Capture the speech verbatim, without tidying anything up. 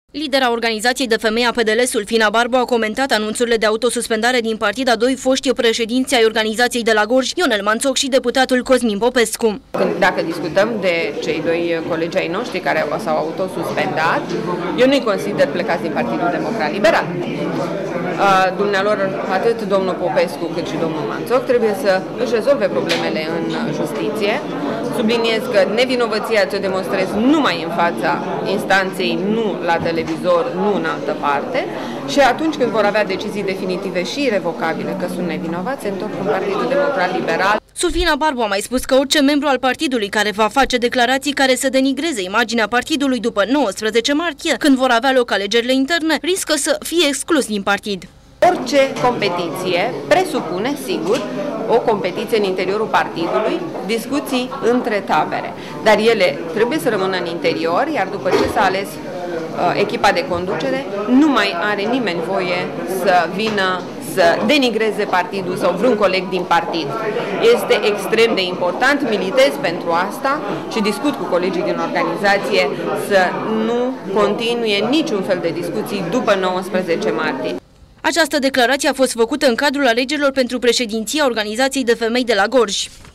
Lidera organizației de femei a P D L, Sulfina Barbu, a comentat anunțurile de autosuspendare din partid a doi foști președinți ai organizației de la Gorj, Ionel Manțoc și deputatul Cosmin Popescu. Dacă discutăm de cei doi colegi ai noștri care s-au autosuspendat, eu nu-i consider plecați din Partidul Democrat Liberal. Dumnealor, atât domnul Popescu cât și domnul Manțoc trebuie să își rezolve problemele în justiție. Subliniez că nevinovăția ți-o demonstrez numai în fața instanței, nu la televizor, nu în altă parte, și atunci când vor avea decizii definitive și irrevocabile că sunt nevinovați, se întorc în Partidul Democrat Liberal. Sulfina Barbu a mai spus că orice membru al partidului care va face declarații care să denigreze imaginea partidului după nouăsprezece martie, când vor avea loc alegerile interne, riscă să fie exclus din partid. Orice competiție presupune, sigur, o competiție în interiorul partidului, discuții între tabere. Dar ele trebuie să rămână în interior, iar după ce s-a ales uh, echipa de conducere, nu mai are nimeni voie să vină să denigreze partidul sau vreun coleg din partid. Este extrem de important, militez pentru asta și discut cu colegii din organizație să nu continue niciun fel de discuții după nouăsprezece martie. Această declarație a fost făcută în cadrul alegerilor pentru președinția Organizației de Femei de la Gorj.